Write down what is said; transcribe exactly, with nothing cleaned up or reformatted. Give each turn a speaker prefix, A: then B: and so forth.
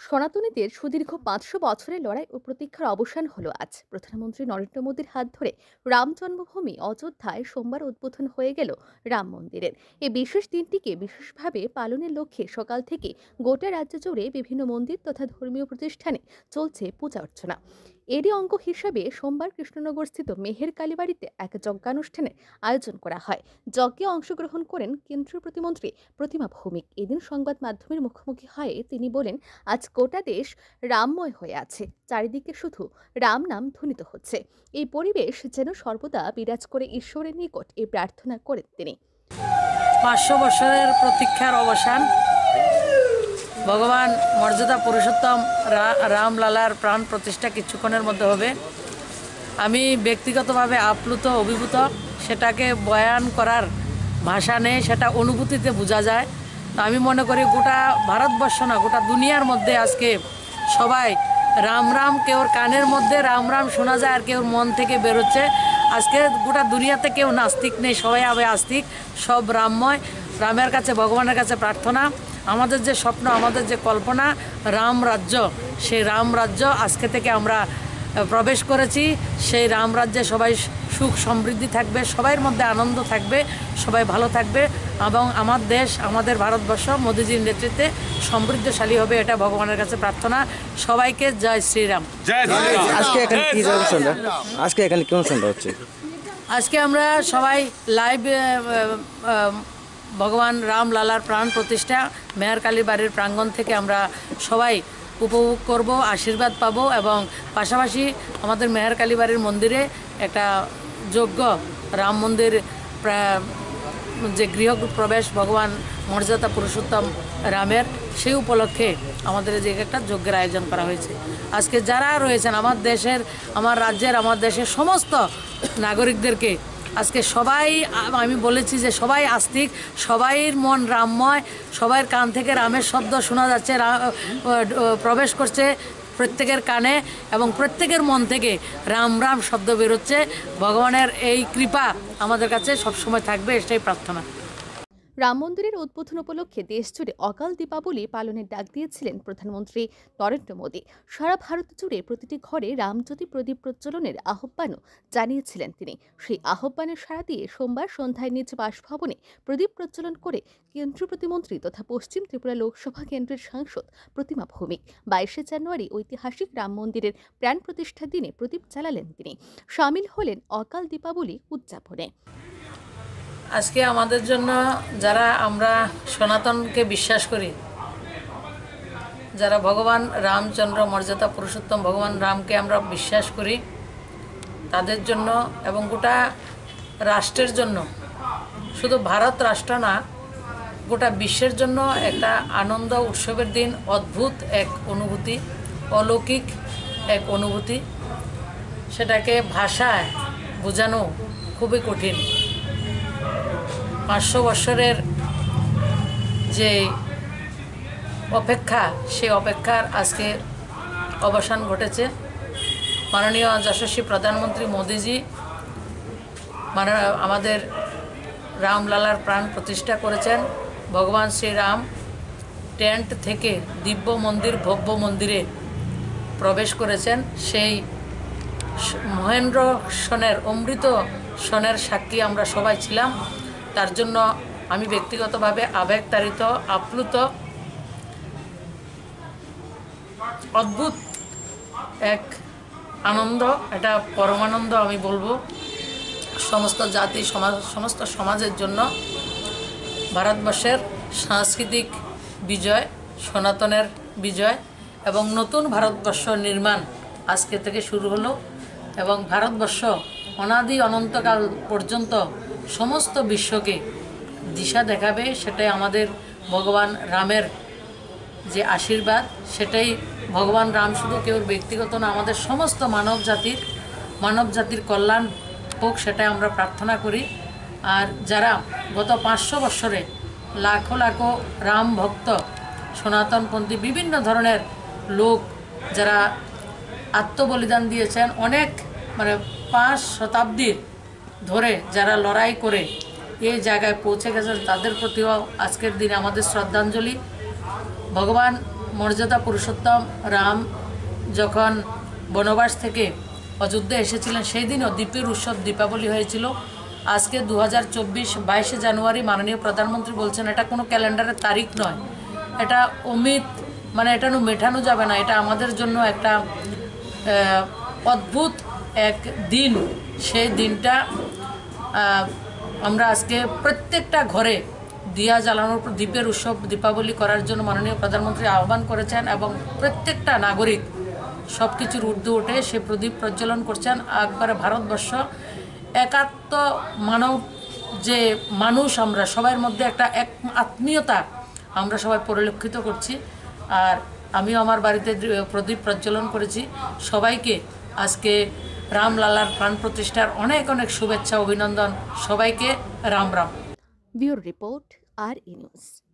A: সনাতনীদের সুদীর্ঘ পাঁচশো বছরের লড়াই ও প্রতীক্ষার অবসান হলো আজ। প্রধানমন্ত্রী নরেন্দ্র মোদীর হাত ধরে রাম জন্মভূমি অযোধ্যায় সোমবার উদ্বোধন হয়ে গেল রাম মন্দিরের। এই বিশেষ দিনটিকে বিশেষভাবে পালনের লক্ষ্যে সকাল থেকে গোটা রাজ্য জুড়ে বিভিন্ন মন্দির তথা ধর্মীয় প্রতিষ্ঠানে চলছে পূজা অর্চনা। এরই অঙ্গ হিসাবে সোমবার কৃষ্ণনগরস্থিত মেহের কালীবাড়িতে এক যজ্ঞানুষ্ঠানের আয়োজন করা হয়। যজ্ঞে অংশগ্রহণ করেন কেন্দ্রীয় প্রতিমন্ত্রী প্রতিমা ভৌমিক। এদিন সংবাদ মাধ্যমের মুখোমুখি হয়ে তিনি বলেন, আজ গোটা দেশ রামময় হয়ে আছে, চারিদিকে শুধু রাম নাম ধ্বনিত হচ্ছে। এই পরিবেশ যেন সর্বদা বিরাজ করে ঈশ্বরের নিকট এই প্রার্থনা করেন তিনি।
B: পাঁচশো বছরের প্রতীক্ষার অবসান, ভগবান মর্যাদা পুরুষোত্তম রামলালার প্রাণ প্রতিষ্ঠা কিছুক্ষণের মধ্যে হবে। আমি ব্যক্তিগতভাবে আপ্লুত, অভিভূত। সেটাকে বয়ান করার ভাষা নেই, সেটা অনুভূতিতে বোঝা যায়। আমি মনে করি গোটা ভারতবর্ষ না, গোটা দুনিয়ার মধ্যে আজকে সবাই রাম রাম, কেউর কানের মধ্যে রাম রাম শোনা যায় আর কেউর মন থেকে বেরোচ্ছে। আজকে গোটা দুনিয়াতে কেউ নাস্তিক নেই, সবাই হবে আস্তিক, সব রামময়। রামের কাছে, ভগবানের কাছে প্রার্থনা। আমাদের যে স্বপ্ন, আমাদের যে কল্পনা, রাম রাজ্য, সেই রাম রাজ্য আজকে থেকে আমরা প্রবেশ করেছি। সেই রাম রাজ্যে সবাই সুখ সমৃদ্ধি থাকবে, সবাইয়ের মধ্যে আনন্দ থাকবে, সবাই ভালো থাকবে এবং আমার দেশ, আমাদের ভারতবর্ষ মোদিজির নেতৃত্বে সমৃদ্ধশালী হবে, এটা ভগবানের কাছে প্রার্থনা। সবাইকে জয় শ্রীরাম।
C: আজকে এখানে কি অনুষ্ঠানটা আজকে এখানে কি অনুষ্ঠানটা হচ্ছে?
B: আজকে আমরা সবাই লাইভ ভগবান রাম লালার প্রাণ প্রতিষ্ঠা মেহের কালী বাড়ির প্রাঙ্গণ থেকে আমরা সবাই উপভোগ করব, আশীর্বাদ পাবো এবং পাশাপাশি আমাদের মেহের কালী বাড়ির মন্দিরে একটা যজ্ঞ, রাম মন্দির যে গৃহ প্রবেশ ভগবান মর্যাদা পুরুষোত্তম রামের, সেই উপলক্ষে আমাদের যে একটা যজ্ঞের আয়োজন করা হয়েছে। আজকে যারা রয়েছেন আমার দেশের, আমার রাজ্যের, আমার দেশের সমস্ত নাগরিকদেরকে আজকে সবাই, আমি বলেছি যে সবাই আস্তিক, সবাইয়ের মন রামময়, সবাইয়ের কান থেকে রামের শব্দ শোনা যাচ্ছে, প্রবেশ করছে প্রত্যেকের কানে এবং প্রত্যেকের মন থেকে রাম রাম শব্দ বেরোচ্ছে। ভগবানের এই কৃপা আমাদের কাছে সবসময় থাকবে, এটাই প্রার্থনা।
A: রাম মন্দিরের উদ্বোধন উপলক্ষে দেশজুড়ে অকাল দীপাবলি পালনের ডাক দিয়েছিলেন প্রধানমন্ত্রী নরেন্দ্র মোদী। সারা ভারত জুড়ে প্রতিটি ঘরে রামজ্যোতি প্রদীপ প্রজ্বলনের আহ্বানও জানিয়েছিলেন তিনি। সেই আহ্বানের সাড়া দিয়ে সোমবার সন্ধ্যায় নিজ বাসভবনে প্রদীপ প্রজ্বলন করে কেন্দ্রীয় প্রতিমন্ত্রী তথা পশ্চিম ত্রিপুরা লোকসভা কেন্দ্রের সাংসদ প্রতিমা ভৌমিক। বাইশে জানুয়ারি ঐতিহাসিক রাম মন্দিরের প্রাণ প্রতিষ্ঠার দিনে প্রদীপ জ্বালালেন তিনি। সামিল হলেন অকাল দীপাবলি উদযাপনে।
B: আজকে আমাদের জন্য, যারা আমরা সনাতনকে বিশ্বাস করি, যারা ভগবান রামচন্দ্র মর্যাদা পুরুষোত্তম ভগবান রামকে আমরা বিশ্বাস করি, তাদের জন্য এবং গোটা রাষ্ট্রের জন্য, শুধু ভারত রাষ্ট্র না, গোটা বিশ্বের জন্য একটা আনন্দ উৎসবের দিন, অদ্ভুত এক অনুভূতি, অলৌকিক এক অনুভূতি। সেটাকে ভাষায় বোঝানো খুবই কঠিন। পাঁচশো বছরের যে অপেক্ষা, সেই অপেক্ষার আজকে অবসান ঘটেছে। মাননীয় যশস্বী প্রধানমন্ত্রী মোদিজি মানে আমাদের রামলালার প্রাণ প্রতিষ্ঠা করেছেন। ভগবান শ্রীরাম টেন্ট থেকে দিব্য মন্দির, ভব্য মন্দিরে প্রবেশ করেছেন। সেই মহেন্দ্র সনের, অমৃত সনের সাক্ষী আমরা সবাই ছিলাম। তার জন্য আমি ব্যক্তিগতভাবে আবেগতাড়িত, আপ্লুত। অদ্ভুত এক আনন্দ, এটা পরমানন্দ আমি বলবো। সমস্ত জাতি সমাজ, সমস্ত সমাজের জন্য ভারতবর্ষের সাংস্কৃতিক বিজয়, সনাতনের বিজয় এবং নতুন ভারতবর্ষ নির্মাণ আজকে থেকে শুরু হলো এবং ভারতবর্ষ অনাদি অনন্তকাল পর্যন্ত সমস্ত বিশ্বকে দিশা দেখাবে। সেটাই আমাদের ভগবান রামের যে আশীর্বাদ, সেটাই ভগবান রাম শুধু কেউ ব্যক্তিগত না, আমাদের সমস্ত মানব জাতির মানব জাতির কল্যাণ হোক, সেটাই আমরা প্রার্থনা করি। আর যারা গত পাঁচশো বছরে লাখো লাখো রাম ভক্ত, সনাতনপন্থী বিভিন্ন ধরনের লোক যারা আত্মবলিদান দিয়েছেন, অনেক মানে পাঁচ শতাব্দীর ধরে যারা লড়াই করে এই জায়গায় পৌঁছে গেছেন, তাদের প্রতিও আজকের দিনে আমাদের শ্রদ্ধাঞ্জলি। ভগবান মর্যাদা পুরুষোত্তম রাম যখন বনবাস থেকে অযোধ্যা এসেছিলেন সেই দিনও দ্বীপের উৎসব দীপাবলি হয়েছিল। আজকে দু হাজার চব্বিশ বাইশে জানুয়ারি মাননীয় প্রধানমন্ত্রী বলছেন এটা কোনো ক্যালেন্ডারের তারিখ নয়, এটা অমিত মানে এটা মেটানো যাবে না, এটা আমাদের জন্য একটা অদ্ভুত এক দিন। সেই দিনটা আমরা আজকে প্রত্যেকটা ঘরে দিয়া জ্বালানোর দ্বীপের উৎসব দীপাবলি করার জন্য মাননীয় প্রধানমন্ত্রী আহ্বান করেছেন এবং প্রত্যেকটা নাগরিক সব কিছুর ঊর্ধ্বে উঠে সে প্রদীপ প্রজ্বলন করছেন। একবারে ভারতবর্ষ একাত্ম মানব যে মানুষ, আমরা সবার মধ্যে একটা এক আত্মীয়তা আমরা সবাই পরিলক্ষিত করছি। আর আমিও আমার বাড়িতে প্রদীপ প্রজ্বলন করেছি। সবাইকে আজকে রামলালার প্রাণ প্রতিষ্ঠার অনেক অনেক শুভেচ্ছা, অভিনন্দন। সবাইকে রাম রাম।
A: ব্যুরো রিপোর্ট আর ই নিউজ।